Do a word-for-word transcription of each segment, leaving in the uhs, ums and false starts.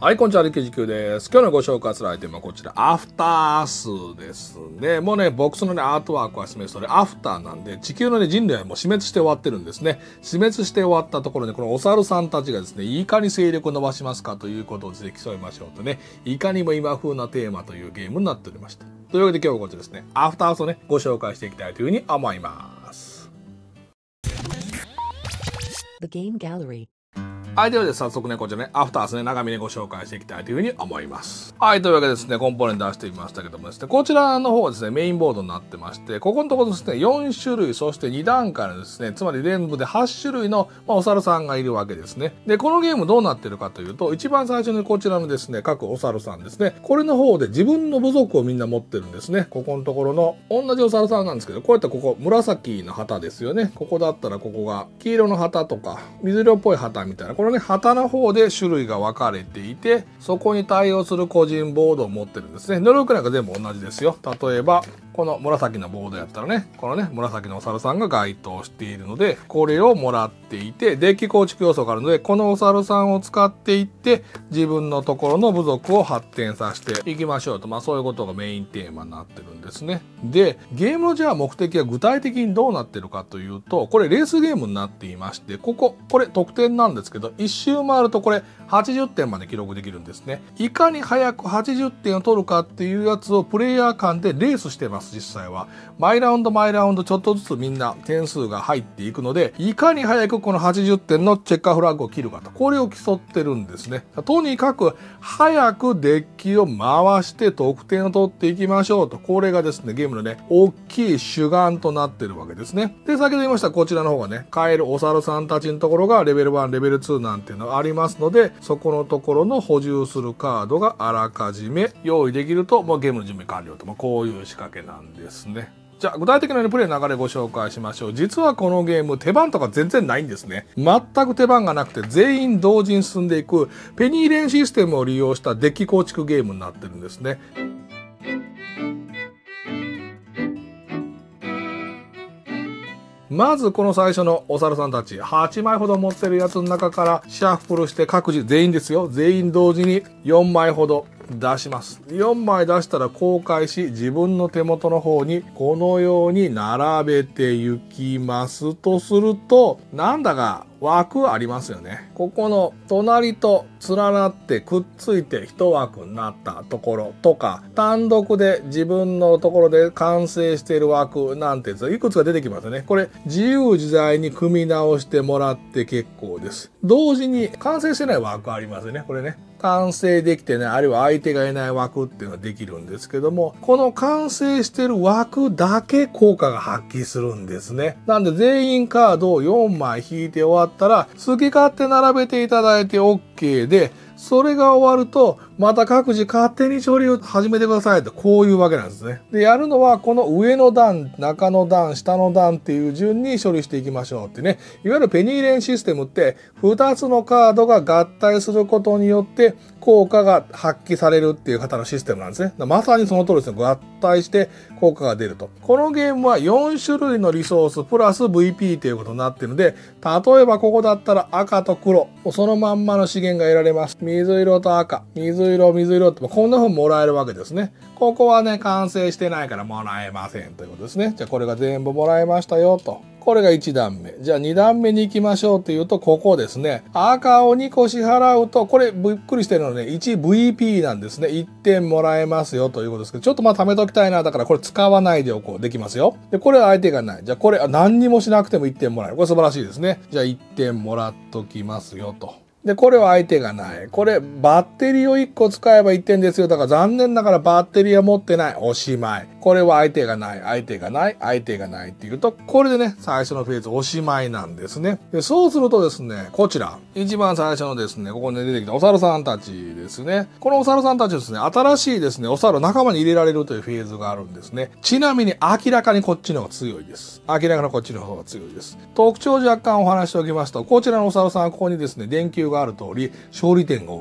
はい、こんにちは、リキジキュウです。今日のご紹介するアイテムはこちら、アフターアースですね。もうね、ボックスのね、アートワークは示すとね、アフターなんで、地球のね、人類はもう死滅して終わってるんですね。死滅して終わったところで、このお猿さんたちがですね、いかに勢力を伸ばしますかということをですね、競いましょうとね、いかにも今風なテーマというゲームになっておりました。というわけで今日はこちらですね、アフターアースをね、ご紹介していきたいというふうに思います。 The Game Gallery。 はい、ではで早速ね、こちらね、アフターですね、長めにご紹介していきたいというふうに思います。はい、というわけでですね、コンポーネント出してみましたけどもですね、こちらの方はですね、メインボードになってまして、ここのところですね、よん種類、そしてに段階のですね、つまり全部ではち種類の、まあ、お猿さんがいるわけですね。で、このゲームどうなってるかというと、一番最初にこちらのですね、各お猿さんですね、これの方で自分の部族をみんな持ってるんですね。ここのところの、同じお猿さんなんですけど、こうやってここ、紫の旗ですよね。ここだったらここが、黄色の旗とか、水色っぽい旗みたいな、このね、旗の方で種類が分かれていて、そこに対応する個人ボードを持ってるんですね。能力なんか全部同じですよ。例えば、この紫のボードやったらね、このね、紫のお猿さんが該当しているので、これをもらっていて、デッキ構築要素があるので、このお猿さんを使っていって、自分のところの部族を発展させていきましょうと。まあそういうことがメインテーマになってるんですね。で、ゲームのじゃあ目的は具体的にどうなってるかというと、これレースゲームになっていまして、ここ、これ得点なんですけど、一周回るとこれはちじゅってんまで記録できるんですね。いかに早くはちじゅってんを取るかっていうやつをプレイヤー間でレースしてます。実際は毎ラウンド毎ラウンドちょっとずつみんな点数が入っていくので、いかに早くこのはちじゅってんのチェッカーフラッグを切るかと、これを競ってるんですね。とにかく早くデッキを回して得点を取っていきましょうと、これがですねゲームのね大きい主眼となってるわけですね。で、先ほど言いましたこちらの方がね、買えるお猿さんたちのところがレベルいちレベルになんていうのがありますので、そこのところの補充するカードがあらかじめ用意できると、もうゲームの準備完了と、まあ、こういう仕掛けなんですね。じゃあ具体的な、ね、プレイの流れご紹介しましょう。実はこのゲーム手番とか全然ないんですね。全く手番がなくて全員同時に進んでいくペニーレーンシステムを利用したデッキ構築ゲームになってるんですね。まずこの最初のお猿さんたちはちまいほど持ってるやつの中からシャッフルして各自全員ですよ。全員同時によんまいほど出します。よんまい出したら公開し、自分の手元の方にこのように並べていきますとすると、なんだか枠ありますよね。ここの隣と連なってくっついて一枠になったところとか、単独で自分のところで完成している枠なんてやついくつか出てきますよね。これ自由自在に組み直してもらって結構です。同時に完成してない枠ありますよね。これね。完成できてね、あるいは相手がいない枠っていうのができるんですけども、この完成してる枠だけ効果が発揮するんですね。なんで全員カードをよんまい引いて終わったら、好き勝手並べていただいて OK で、それが終わると、また各自勝手に処理を始めてくださいと、こういうわけなんですね。で、やるのは、この上の段、中の段、下の段っていう順に処理していきましょうってね。いわゆるペニーレーンシステムって、ふたつのカードが合体することによって、効果が発揮されるっていう方のシステムなんですね。まさにその通りですね。合体して効果が出ると。このゲームはよん種類のリソースプラス ブイピー ということになっているので、例えばここだったら赤と黒、そのまんまの資源が得られます。水色と赤、水色、水色って、こんな風にもらえるわけですね。ここはね、完成してないからもらえませんということですね。じゃあこれが全部もらえましたよと。これがいち段目。じゃあに段目に行きましょうっていうと、ここですね。赤をにこ支払うと、これびっくりしてるのね、いちブイピー なんですね。いってんもらえますよということですけど、ちょっとまあ貯めときたいな。だからこれ使わないでおこう。できますよ。で、これは相手がない。じゃあこれ何にもしなくてもいってんもらえる。これ素晴らしいですね。じゃあいってんもらっときますよと。で、これは相手がない。これ、バッテリーをいっこ使えばいってんですよ。だから残念ながらバッテリーは持ってない。おしまい。これは相手がない。相手がない。相手がないっていうと、これでね、最初のフェーズおしまいなんですね。で、そうするとですね、こちら。一番最初のですね、ここに出てきたお猿さんたちですね。このお猿さんたちですね、新しいですね、お猿を仲間に入れられるというフェーズがあるんですね。ちなみに明らかにこっちの方が強いです。明らかにこっちの方が強いです。特徴若干お話しておきますと、こちらのお猿さんはここにですね、電球がある通り、勝利点が多いです。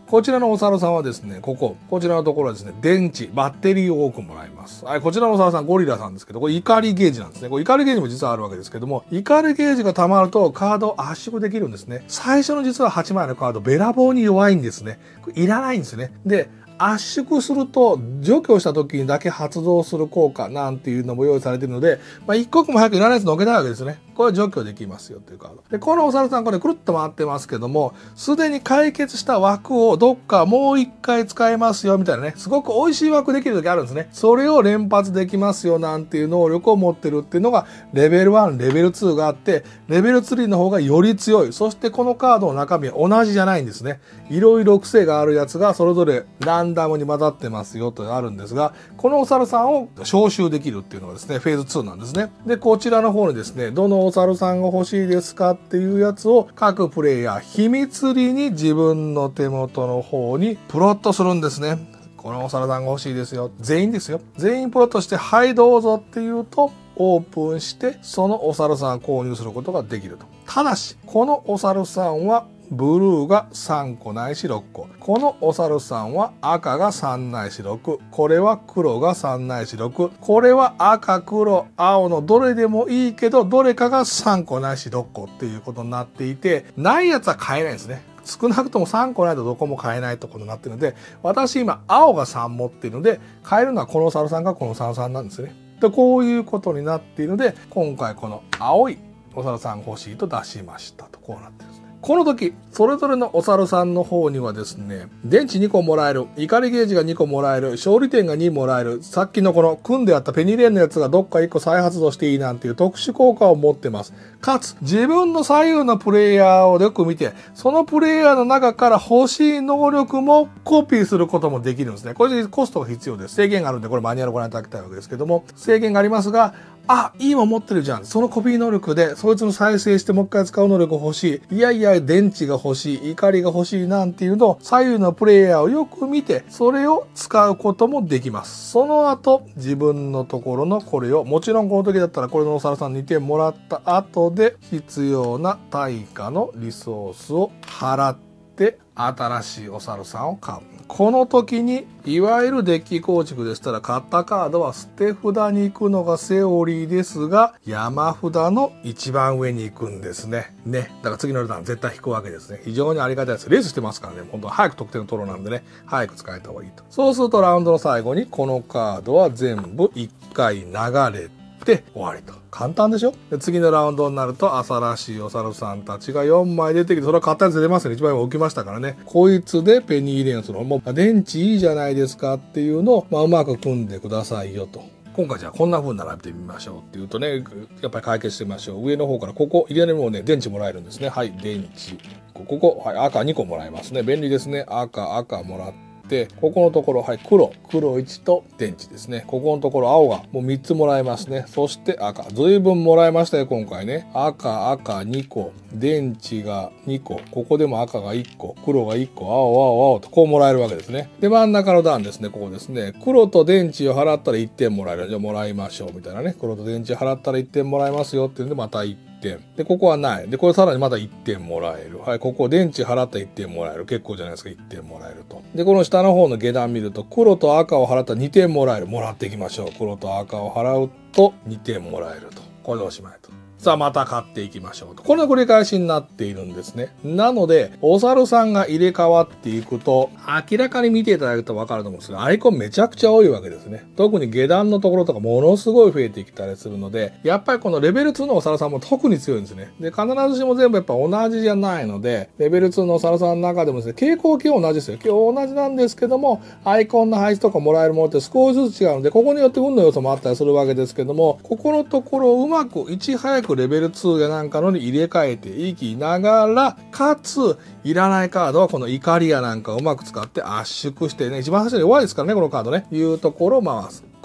こちらのお猿さんはですね、ここ、こちらのところはですね、電池、バッテリーを多くもらいます。はい、こちらのお猿さん、ゴリラさんですけど、これ怒りゲージなんですね。これ怒りゲージも実はあるわけですけども、怒りゲージが溜まるとカードを圧縮できるんですね。最初の実ははちまいのカード、べらぼうに弱いんですね。これいらないんですね。で、圧縮すると除去した時にだけ発動する効果なんていうのも用意されているので、まあ、一刻も早くいらないやつのけたいわけですね。これは除去できますよというカード。で、このお猿さんこれくるっと回ってますけども、すでに解決した枠をどっかもう一回使えますよみたいなね、すごく美味しい枠できる時あるんですね。それを連発できますよなんていう能力を持ってるっていうのがレベルワン、レベルツーがあって、レベルスリーの方がより強い。そしてこのカードの中身は同じじゃないんですね。いろいろ癖があるやつがそれぞれランダムに混ざってますよとあるんですが、このお猿さんを招集できるっていうのがですね、フェーズツーなんですね。で、こちらの方にですね、どのお猿さんが欲しいですかっていうやつを各プレイヤー秘密裏に自分の手元の方にプロットするんですね。このお猿さんが欲しいですよ。全員ですよ。全員プロットして、はいどうぞって言うと、オープンして、そのお猿さんを購入することができると。ただし、このお猿さんはブルーがさんこないしろっこ。このお猿さんは赤がさんないしろく。これは黒がさんないしろく。これは赤、黒、青のどれでもいいけど、どれかがさんこないしろっこっていうことになっていて、ないやつは買えないんですね。少なくともさんこないとどこも買えないところになっているので、私今青がさん持っているので、買えるのはこのお猿さんがこのお猿さんなんですね。で、こういうことになっているので、今回この青いお猿さん欲しいと出しましたと、こうなってるんですね。この時、それぞれのお猿さんの方にはですね、電池にこもらえる、怒りゲージがにこもらえる、勝利点がにもらえる、さっきのこの組んであったペニーレーンのやつがどっかいっこ再発動していいなんていう特殊効果を持ってます。かつ、自分の左右のプレイヤーをよく見て、そのプレイヤーの中から欲しい能力もコピーすることもできるんですね。これでコストが必要です。制限があるんで、これマニュアルをご覧いただきたいわけですけども、制限がありますが、あ、いいもん持ってるじゃん。そのコピー能力で、そいつの再生してもう一回使う能力欲しい。いやいや、電池が欲しい。怒りが欲しいなんていうのを、左右のプレイヤーをよく見て、それを使うこともできます。その後、自分のところのこれを、もちろんこの時だったらこれのお猿さんにてんもらった後で、必要な対価のリソースを払って、新しいお猿さんを買う。この時に、いわゆるデッキ構築でしたら、買ったカードは捨て札に行くのがセオリーですが、山札の一番上に行くんですね。ね。だから次のターン絶対引くわけですね。非常にありがたいです。レースしてますからね。本当は早く得点を取ろうなんでね。早く使えた方がいいと。そうするとラウンドの最後に、このカードは全部いっかい流れて終わりと。簡単でしょ。で次のラウンドになると、新しいお猿さんたちがよんまい出てきて、それは買ったやつ出ますよね。いちまいも置きましたからね。こいつでペニーレーンするの。もう、電池いいじゃないですかっていうのを、まあ、うまく組んでくださいよと。今回じゃあこんな風に並べてみましょうっていうとね、やっぱり解決してみましょう。上の方からここ、入れもうね、電池もらえるんですね。はい、電池。ここ、はい、赤にこもらえますね。便利ですね。赤、赤もらって。で、ここのところ、はい、黒、黒いちと電池ですね。ここのところ、青がもうみっつもらえますね。そして赤。ずいぶんもらえましたよ、今回ね。赤、赤にこ、電池がにこ、ここでも赤がいっこ、黒がいっこ、青、青、青とこうもらえるわけですね。で、真ん中の段ですね、ここですね。黒と電池を払ったらいってんもらえる。じゃあもらいましょう、みたいなね。黒と電池払ったらいってんもらえますよっていうんで、またいってん。で、ここはない。で、これさらにまたいってんもらえる。はい、ここ電池払ったらいってんもらえる。結構じゃないですか、いってんもらえると。で、この下の方の下段見ると、黒と赤を払ったらにてんもらえる。もらっていきましょう。黒と赤を払うとにてんもらえると。これでおしまいと。さあまた買っていきましょうと。この繰り返しになっているんですね。なので、お猿さんが入れ替わっていくと、明らかに見ていただくとわかると思うんですけど、アイコンめちゃくちゃ多いわけですね。特に下段のところとかものすごい増えてきたりするので、やっぱりこのレベルツーのお猿さんも特に強いんですね。で、必ずしも全部やっぱ同じじゃないので、レベルツーのお猿さんの中でもですね、傾向基本同じですよ。今日同じなんですけども、アイコンの配置とかもらえるものって少しずつ違うので、ここによって運の要素もあったりするわけですけども、ここのところをうまくいち早くレベルツーやなんかのに入れ替えていきながら、かつ、いらないカードはこの怒りやなんかをうまく使って圧縮してね、一番最初に弱いですからね、このカードね、いうところを回す。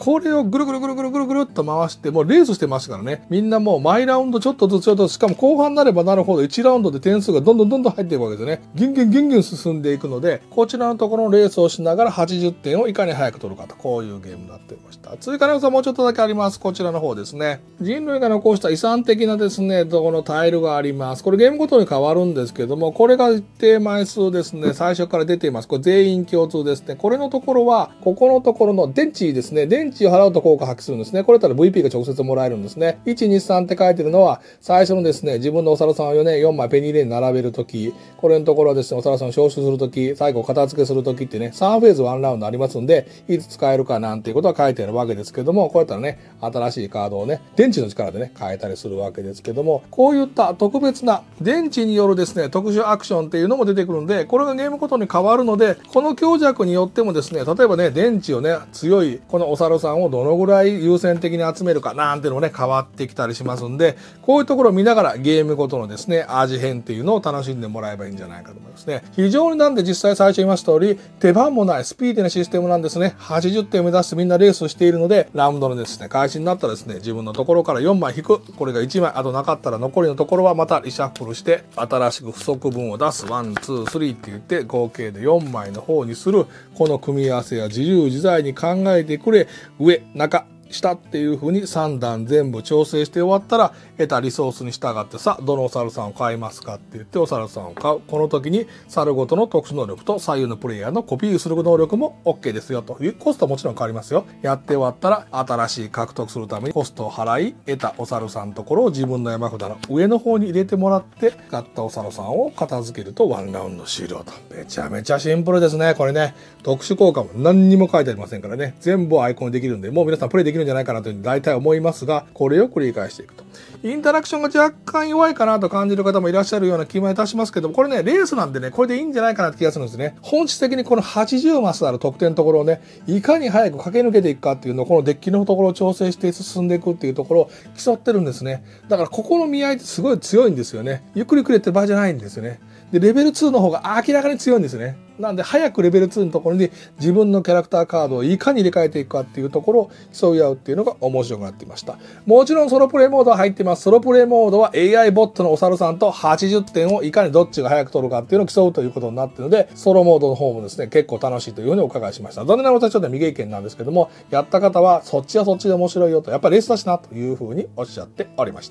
これをぐるぐるぐるぐるぐるぐるっと回して、もうレースしてますからね。みんなもう毎ラウンドちょっとずつちょっと、しかも後半になればなるほどいちラウンドで点数がどんどんどんどん入っていくわけですよね。ギュンギュンギュンギュン進んでいくので、こちらのところのレースをしながらはちじゅってんをいかに早く取るかと、こういうゲームになっていました。追加の要素はもうちょっとだけあります。こちらの方ですね。人類が残した遺産的なですね、ところのタイルがあります。これゲームごとに変わるんですけども、これが一定枚数ですね、最初から出ています。これ全員共通ですね。これのところは、ここのところの電池ですね。電池を払うと効果発揮するんですね。これだったら ブイピー が直接もらえるんですね。いち、に、さんって書いてるのは、最初のですね、自分のお猿さんをよね、よんまいペニーレーンに並べるとき、これのところはですね、お猿さんを招集するとき、最後片付けするときってね、さんフェーズいちラウンドありますんで、いつ使えるかなんていうことは書いてあるわけですけども、こうやったらね、新しいカードをね、電池の力でね、変えたりするわけですけども、こういった特別な電池によるですね、特殊アクションっていうのも出てくるんで、これがゲームごとに変わるので、この強弱によってもですね、例えばね、電池をね、強いこのお猿さんをどのぐらい優先的に集めるかなんていうのもね、変わってきたりしますんで、こういうところを見ながらゲームごとのですね、味変っていうのを楽しんでもらえばいいんじゃないかと思いますね。非常になんで実際最初言いました通り、手番もないスピーディーなシステムなんですね。はちじゅってんを目指してみんなレースをしているので、ラウンドのですね、開始になったらですね、自分のところからよんまい引く。これがいちまい、あとなかったら残りのところはまたリシャッフルして、新しく不足分を出す。ワン、ツー、スリーって言って、合計でよんまいの方にする。この組み合わせは自由自在に考えてくれ。上、中、下っていう風にさん段全部調整して終わったら、得たリソースに従ってさ、どのお猿さんを買いますかって言ってお猿さんを買う。この時に猿ごとの特殊能力と左右のプレイヤーのコピーする能力も OK ですよというコストはもちろん変わりますよ。やって終わったら新しい獲得するためにコストを払い、得たお猿さんのところを自分の山札の上の方に入れてもらって、買ったお猿さんを片付けるとワンラウンド終了と。めちゃめちゃシンプルですね。これね、特殊効果も何にも書いてありませんからね。全部アイコンできるんで、もう皆さんプレイできるんじゃないかなというふうに大体思いますが、これを繰り返していくと。インタラクションが若干弱いかなと感じる方もいらっしゃるような気もいたしますけども、これね、レースなんでね、これでいいんじゃないかなって気がするんですね。本質的にこのはちじゅうマスある得点のところをね、いかに早く駆け抜けていくかっていうのを、このデッキのところを調整して進んでいくっていうところを競ってるんですね。だからここの見合いってすごい強いんですよね。ゆっくりくれって場合じゃないんですよね。で、レベルツーの方が明らかに強いんですね。なんで、早くレベルツーのところに自分のキャラクターカードをいかに入れ替えていくかっていうところを競い合うっていうのが面白くなっていました。もちろんソロプレイモードは入っています。ソロプレイモードは エーアイ ボットのお猿さんとはちじゅってんをいかにどっちが早く取るかっていうのを競うということになっているので、ソロモードの方もですね、結構楽しいというふうにお伺いしました。残念ながら私はちょっと未経験なんですけども、やった方はそっちはそっちで面白いよと、やっぱりレースだしなというふうにおっしゃっておりました。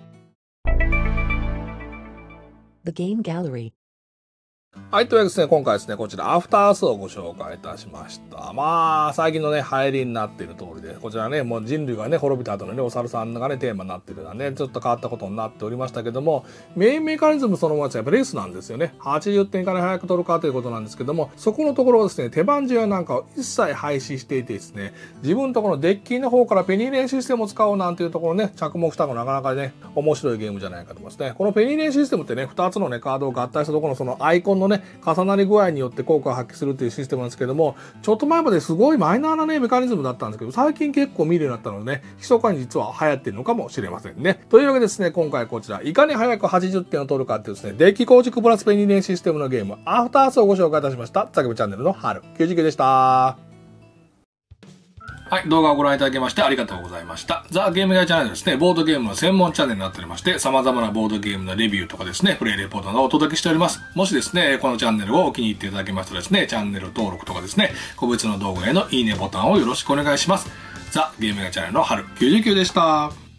The Game Gallery. はい、というわけでですね、今回ですね、こちら、アフターアースをご紹介いたしました。まあ、最近のね、流行りになっている通りで、こちらね、もう人類がね、滅びた後のね、お猿さんがね、テーマになっているのはね、ちょっと変わったことになっておりましたけども、メインメカニズムそのものはやっぱレースなんですよね。はちじゅってんから早く取るかということなんですけども、そこのところをですね、手番順なんかを一切廃止していてですね、自分のところのデッキの方からペニーレーンシステムを使おうなんていうところね、着目したのがなかなかね、面白いゲームじゃないかと思いますね。このペニーレーンシステムってね、ふたつのね、カードを合体したところのそのアイコンのね、重なり具合によって効果を発揮するっていうシステムなんですけども、ちょっと前まですごいマイナーなね、メカニズムだったんですけど、最近結構見るようになったのでね、密かに実は流行ってるのかもしれませんね。というわけでですね、今回こちら、いかに早くはちじゅってんを取るかっていうですね、デッキ構築プラスペニーレーンシステムのゲーム、アフターアースをご紹介いたしました。ザキブチャンネルの春きゅうじゅうきゅうでした。はい、動画をご覧いただきましてありがとうございました。ザ・ゲームガイチャンネルですね、ボードゲームの専門チャンネルになっておりまして、様々なボードゲームのレビューとかですね、プレイレポートなどをお届けしております。もしですね、このチャンネルをお気に入っていただけましたらですね、チャンネル登録とかですね、個別の動画へのいいねボタンをよろしくお願いします。ザ・ゲームガイチャンネルの春きゅうじゅうきゅうでした。